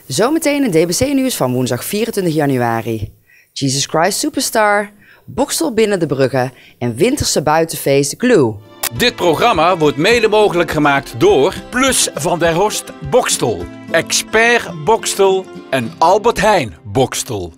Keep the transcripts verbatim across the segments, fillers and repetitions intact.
Zometeen een D B C nieuws van woensdag vierentwintig januari. Jesus Christ Superstar, Boxtel binnen de bruggen en winterse buitenfeest Glue. Dit programma wordt mede mogelijk gemaakt door Plus van der Horst Boxtel, Expert Boxtel en Albert Heijn Boxtel.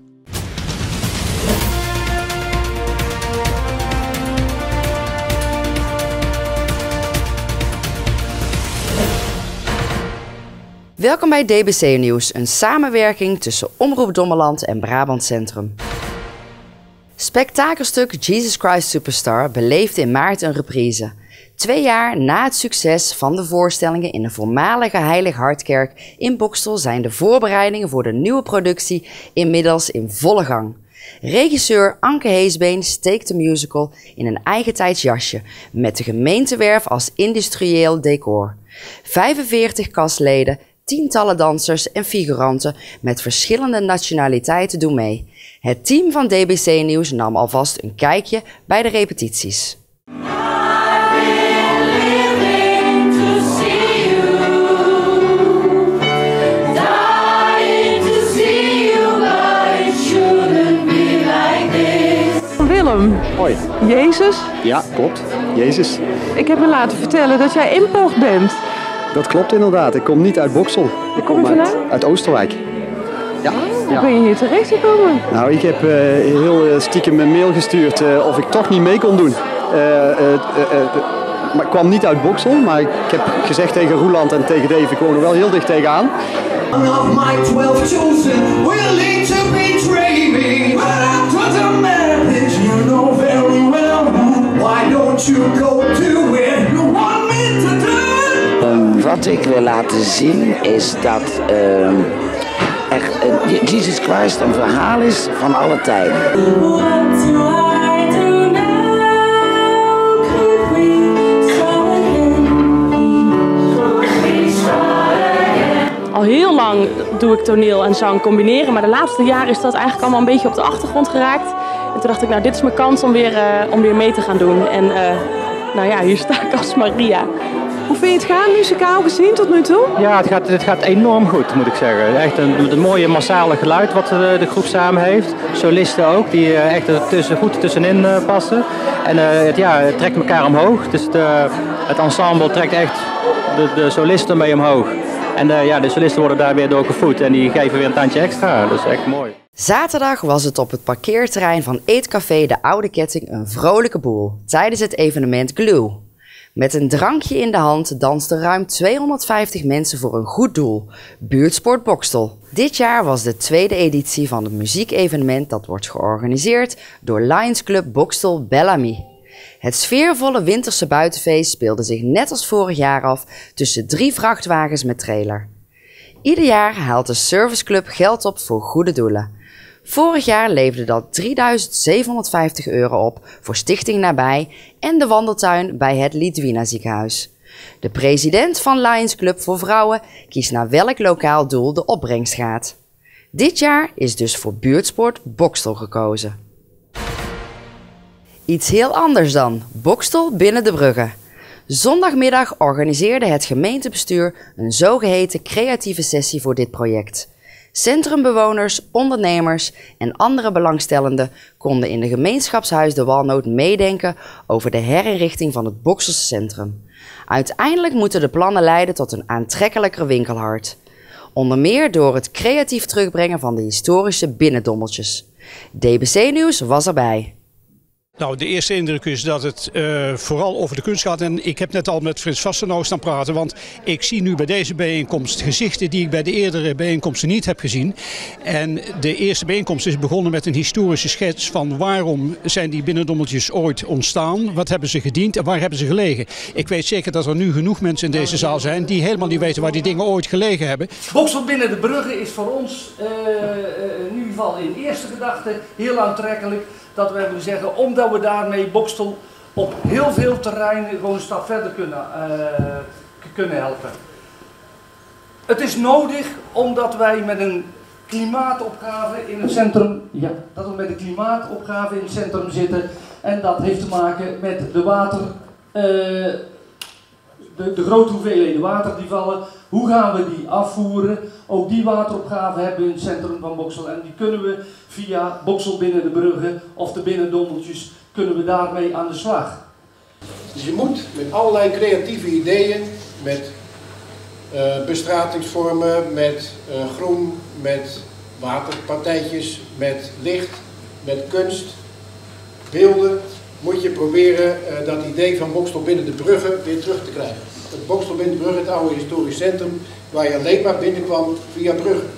Welkom bij D B C Nieuws, een samenwerking tussen Omroep Dommeland en Brabant Centrum. Spektakelstuk Jesus Christ Superstar beleefde in maart een reprise. Twee jaar na het succes van de voorstellingen in de voormalige Heilig Hartkerk in Boxtel zijn de voorbereidingen voor de nieuwe productie inmiddels in volle gang. Regisseur Anke Heesbeen steekt de musical in een eigentijds jasje met de gemeentewerf als industrieel decor. vijfenveertig kastleden, tientallen dansers en figuranten met verschillende nationaliteiten doen mee. Het team van D B C Nieuws nam alvast een kijkje bij de repetities. Willem, Hoi. Jezus? Ja, klopt. Jezus. Ik heb me laten vertellen dat jij import bent. Dat klopt inderdaad. Ik kom niet uit Boxtel. Waar kom je uit, vandaan? uit Oosterwijk. Ja. Hoe ja. ben je hier terecht gekomen? Nou, ik heb uh, heel uh, stiekem een mail gestuurd uh, of ik toch niet mee kon doen. Uh, uh, uh, uh, maar ik kwam niet uit Boxtel, maar ik heb gezegd tegen Roeland en tegen Dave, ik woon er wel heel dicht tegenaan. Of my twelve chosen willing to betray me, but I doesn't matter, you know very well. Why don't you go to where you want me to do? Um, wat ik wil laten zien is dat um, echt, uh, Jesus Christ een verhaal is van alle tijden. What do I do now? Could we start again? Al heel lang doe ik toneel en zang combineren, maar de laatste jaren is dat eigenlijk allemaal een beetje op de achtergrond geraakt. En toen dacht ik, nou dit is mijn kans om weer, uh, om weer mee te gaan doen. En uh, nou ja, hier sta ik als Maria. Hoe vind je het gaan, muzikaal gezien, tot nu toe? Ja, het gaat, het gaat enorm goed, moet ik zeggen. Echt een, een mooie massale geluid wat de, de groep samen heeft. Solisten ook, die echt er tussen, goed tussenin uh, passen. En uh, het, ja, het trekt elkaar omhoog. Dus de, het ensemble trekt echt de, de solisten mee omhoog. En uh, ja, de solisten worden daar weer door gevoed en die geven weer een tandje extra. Dat is echt mooi. Zaterdag was het op het parkeerterrein van Eetcafé De Oude Ketting een vrolijke boel tijdens het evenement Glue. Met een drankje in de hand dansten ruim tweehonderdvijftig mensen voor een goed doel, Buurtsport Boxtel. Dit jaar was de tweede editie van het muziekevenement dat wordt georganiseerd door Lions Club Boxtel Bellamy. Het sfeervolle winterse buitenfeest speelde zich net als vorig jaar af tussen drie vrachtwagens met trailer. Ieder jaar haalt de serviceclub geld op voor goede doelen. Vorig jaar leverde dat drieduizend zevenhonderdvijftig euro op voor Stichting Nabij en de wandeltuin bij het Lidwina ziekenhuis. De president van Lions Club voor Vrouwen kiest naar welk lokaal doel de opbrengst gaat. Dit jaar is dus voor Buurtsport Boxtel gekozen. Iets heel anders dan Boxtel binnen de bruggen. Zondagmiddag organiseerde het gemeentebestuur een zogeheten creatieve sessie voor dit project. Centrumbewoners, ondernemers en andere belangstellenden konden in de gemeenschapshuis De Walnoot meedenken over de herinrichting van het Boxtelse centrum. Uiteindelijk moeten de plannen leiden tot een aantrekkelijker winkelhart. Onder meer door het creatief terugbrengen van de historische binnendommeltjes. D B C Nieuws was erbij. Nou, de eerste indruk is dat het uh, vooral over de kunst gaat. En ik heb net al met Frits Vastenau staan praten. Want ik zie nu bij deze bijeenkomst gezichten die ik bij de eerdere bijeenkomsten niet heb gezien. En de eerste bijeenkomst is begonnen met een historische schets van waarom zijn die binnendommeltjes ooit ontstaan. Wat hebben ze gediend en waar hebben ze gelegen. Ik weet zeker dat er nu genoeg mensen in deze zaal zijn die helemaal niet weten waar die dingen ooit gelegen hebben. Boxtel binnen de bruggen is voor ons uh, uh, in ieder geval in eerste gedachte heel aantrekkelijk. Dat we willen zeggen, omdat we daarmee Boxtel op heel veel terreinen gewoon een stap verder kunnen, uh, kunnen helpen. Het is nodig omdat wij met een klimaatopgave in het centrum, ja, dat we met een klimaatopgave in het centrum zitten. En dat heeft te maken met de water, uh, de, de grote hoeveelheden water die vallen Hoe gaan we die afvoeren? Ook die wateropgave hebben we in het centrum van Boxtel en die kunnen we via Boxtel binnen de bruggen of de binnendondeltjes kunnen we daarmee aan de slag. Dus je moet met allerlei creatieve ideeën, met uh, bestratingsvormen, met uh, groen, met waterpartijtjes, met licht, met kunst, beelden, moet je proberen uh, dat idee van Boxtel binnen de bruggen weer terug te krijgen. Het Boxtel binnen de bruggen, het oude historisch centrum, waar je alleen maar binnenkwam via bruggen.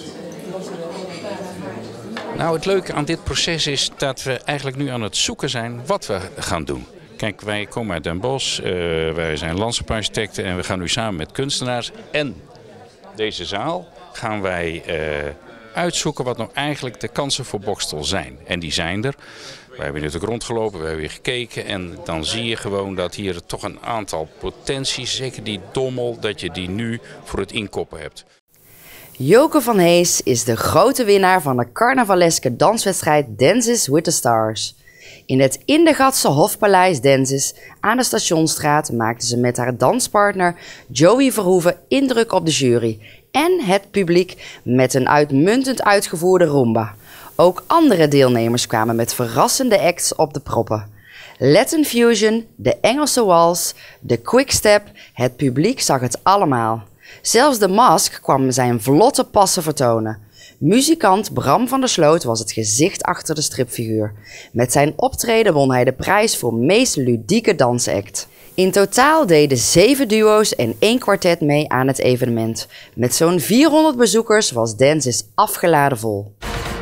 Nou, het leuke aan dit proces is dat we eigenlijk nu aan het zoeken zijn wat we gaan doen. Kijk, wij komen uit Den Bosch, uh, wij zijn landschapsarchitecten en we gaan nu samen met kunstenaars en deze zaal gaan wij uh, uitzoeken wat nou eigenlijk de kansen voor Boxtel zijn. En die zijn er. We hebben natuurlijk rondgelopen, we hebben weer gekeken en dan zie je gewoon dat hier toch een aantal potenties, zeker die dommel, dat je die nu voor het inkoppen hebt. Joke van Hees is de grote winnaar van de carnavaleske danswedstrijd Dances with the Stars. In het Indegatse Hofpaleis Dances aan de Stationsstraat maakte ze met haar danspartner Joey Verhoeven indruk op de jury en het publiek met een uitmuntend uitgevoerde rumba. Ook andere deelnemers kwamen met verrassende acts op de proppen. Latin Fusion, de Engelse Wals, de Quickstep, het publiek zag het allemaal. Zelfs de Mask kwam zijn vlotte passen vertonen. Muzikant Bram van der Sloot was het gezicht achter de stripfiguur. Met zijn optreden won hij de prijs voor meest ludieke dansact. In totaal deden zeven duo's en één kwartet mee aan het evenement. Met zo'n vierhonderd bezoekers was Dances afgeladen vol.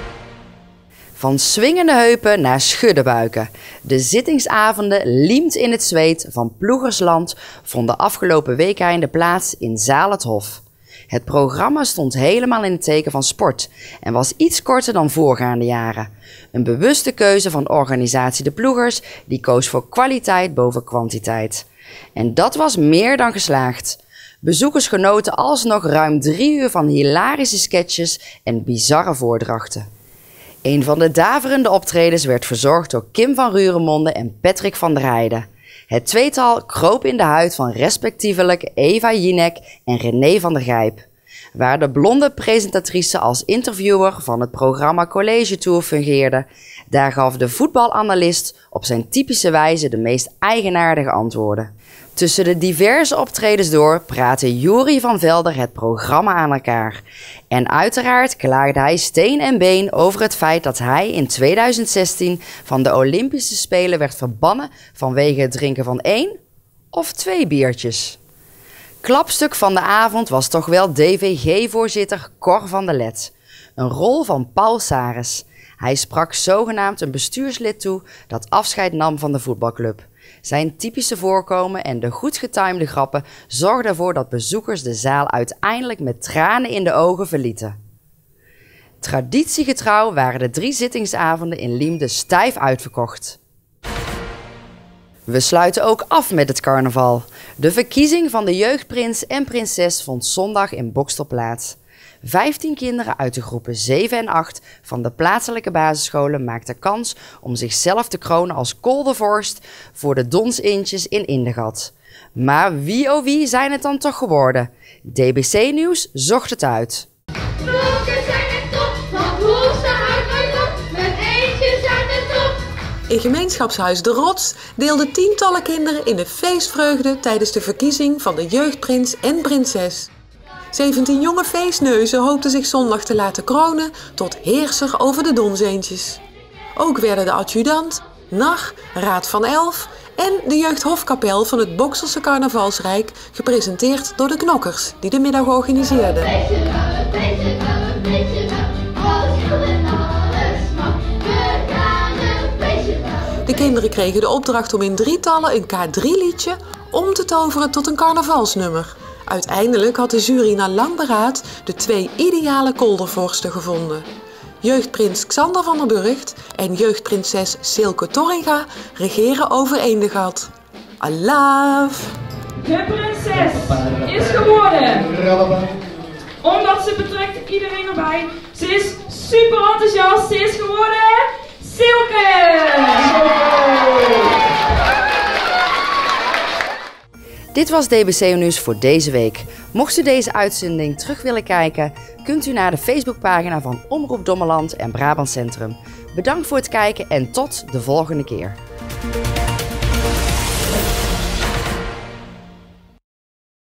Van swingende heupen naar schuddenbuiken. De zittingsavonden Liemt in het zweet van Ploegersland vonden afgelopen weekeinden plaats in Zaal het Hof. Het programma stond helemaal in het teken van sport en was iets korter dan voorgaande jaren. Een bewuste keuze van organisatie De Ploegers die koos voor kwaliteit boven kwantiteit. En dat was meer dan geslaagd. Bezoekers genoten alsnog ruim drie uur van hilarische sketches en bizarre voordrachten. Een van de daverende optredens werd verzorgd door Kim van Ruremonde en Patrick van der Heijden. Het tweetal kroop in de huid van respectievelijk Eva Jinek en René van der Gijp. Waar de blonde presentatrice als interviewer van het programma College Tour fungeerde, daar gaf de voetbalanalist op zijn typische wijze de meest eigenaardige antwoorden. Tussen de diverse optredens door praatte Juri van Velder het programma aan elkaar. En uiteraard klaagde hij steen en been over het feit dat hij in tweeduizend zestien van de Olympische Spelen werd verbannen vanwege het drinken van één of twee biertjes. Klapstuk van de avond was toch wel D V G-voorzitter Cor van der Let. Een rol van Paul Saris. Hij sprak zogenaamd een bestuurslid toe dat afscheid nam van de voetbalclub. Zijn typische voorkomen en de goed getimede grappen zorgden ervoor dat bezoekers de zaal uiteindelijk met tranen in de ogen verlieten. Traditiegetrouw waren de drie zittingsavonden in Liemde stijf uitverkocht. We sluiten ook af met het carnaval. De verkiezing van de jeugdprins en prinses vond zondag in Boxtel plaats. vijftien kinderen uit de groepen zeven en acht van de plaatselijke basisscholen maakten kans om zichzelf te kronen als koldervorst voor de Donsintjes in Indegat. Maar wie oh wie zijn het dan toch geworden? D B C Nieuws zocht het uit. In gemeenschapshuis De Rots deelden tientallen kinderen in de feestvreugde tijdens de verkiezing van de jeugdprins en prinses. zeventien jonge feestneuzen hoopten zich zondag te laten kronen tot heerser over de Donseentjes. Ook werden de adjudant, N A G, Raad van Elf en de jeugdhofkapel van het Boxelse carnavalsrijk gepresenteerd door de Knokkers die de middag organiseerden. De kinderen kregen de opdracht om in drietallen een K drie liedje om te toveren tot een carnavalsnummer. Uiteindelijk had de jury na lang beraad de twee ideale koldervorsten gevonden. Jeugdprins Xander van der Burgt en jeugdprinses Silke Torringa regeren over Eendegat. Alaaf! De prinses is geworden. Omdat ze betrekt iedereen erbij. Ze is super enthousiast. Ze is geworden Silke! Dit Dit was D B C O Nieuws voor deze week. Mocht u deze uitzending terug willen kijken, kunt u naar de Facebookpagina van Omroep Dommeland en Brabant Centrum. Bedankt voor het kijken en tot de volgende keer.